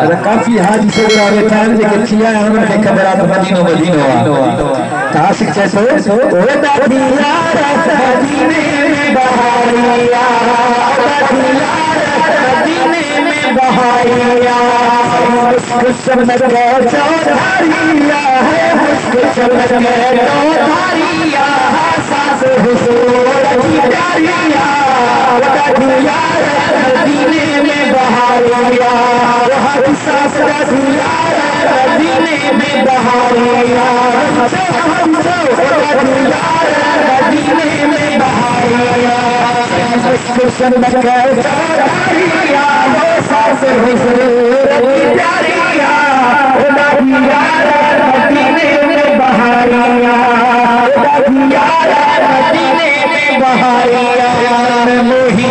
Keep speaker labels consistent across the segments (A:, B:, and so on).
A: काफी हाजी से गुजारे टाइम जे किया है उन्होंने खबर आप मदीनो मदीनो तासिक जैसे ओ दादिया मदीने में बहारिया मदीने में बहारिया मुस्कुरात में चौधारिया है मुस्कुरात में चौधारिया सांस हुजूर की प्यारिया दादिया मदीने में बहारिया हर सांस दादिया मदीने में बहारिया मदीने में बहारिया मुस्कुरात में चौधारिया सांस हुजूर की प्यारिया दादिया मदीने में बहारिया दादिया मदीने में बहारिया मोही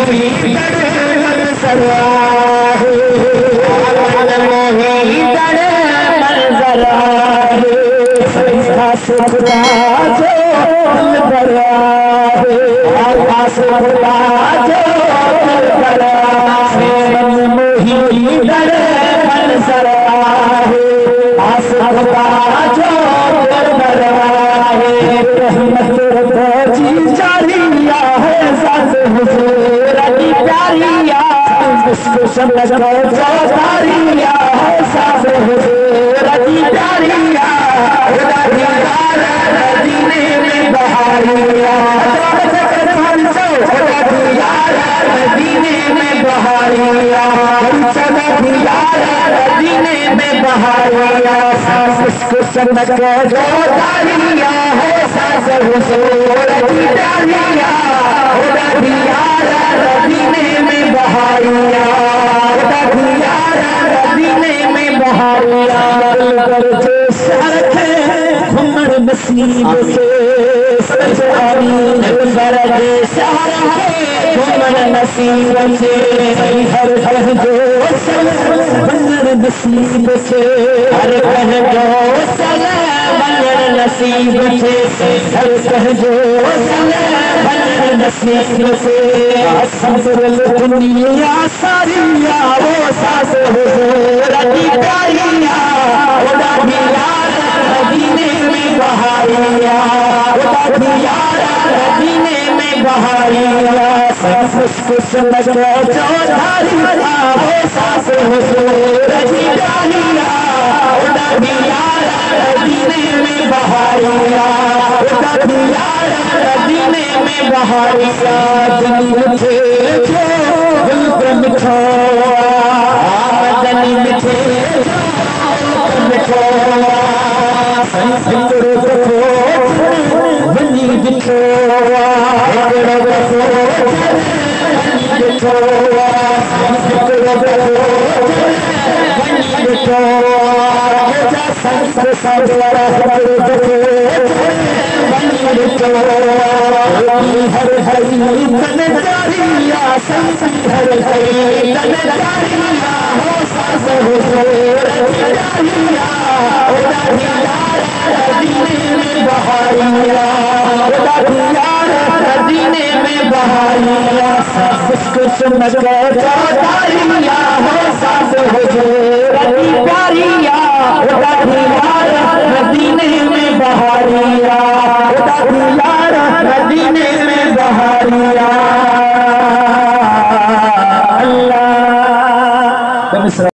A: मोही मंजरा खुदा जो बड़ा आकाश खुदा जो बड़ा मोही मंजरा आस खुदा जो बड़ा रहमत जी जारिया है सांस हुजूर की प्यारिया मुस्कुरात में चौधारिया है सांस हुजूर की प्यारिया मदीने में बहारिया मदीने में बहारिया मदीने में बहारिया मुस्कुरात में चौधारिया है सांस हुजूर की प्यारिया मदीने में बहारिया मदीने में बहारिया घुमर नसीब से घुमर नसीब से हर कह जो बनर नसीब से हर कह जो बनर नसीब से हर कह जो बनर नसीब से दुनिया सारिया वो सांस हुजूर की प्यारिया मदीने में बहारिया मदीने में बहारिया मुस्कुरात में चौधारिया वो सांस हुजूर की प्यारिया मदीने में बहारिया मदीने में बहारिया मुझे जो मिठो मदनी मिठे मिठो बनी बिठो हर हरी तनजारिया हर हरी तनजारिया हो सांस हुजूर प्यारिया मदीने में बहारिया मदीने में बहारिया मुस्कुरात में चौधारिया हो सांस हुजूर की प्यारिया मदीने में बहारिया मदीने में बहारिया अल्लाह।